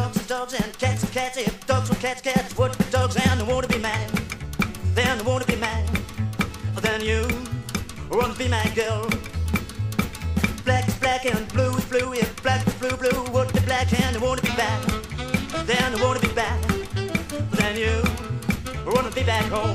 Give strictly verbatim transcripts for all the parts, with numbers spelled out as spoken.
dogs and dogs and cats and cats. If dogs were cats, cats would be dogs, and I wanna be man. Then I wanna be man. Then you wanna be my girl. Black is black and blue is blue. If black is blue, blue would be black, and I wanna be back. Then I wanna be back. Then you wanna be back home.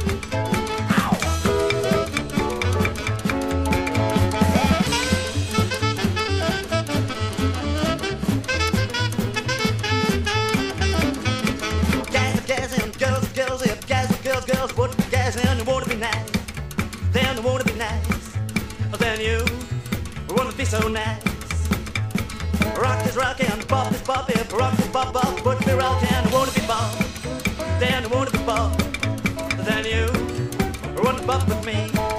Girls would be guys, and you wanna be nice. Then you wanna be nice. Then you wanna be so nice. Rock is rock and pop is pop. If rock is pop, pop would be rock, and you wanna be pop. Then you wanna be pop. Then you wanna pop with me.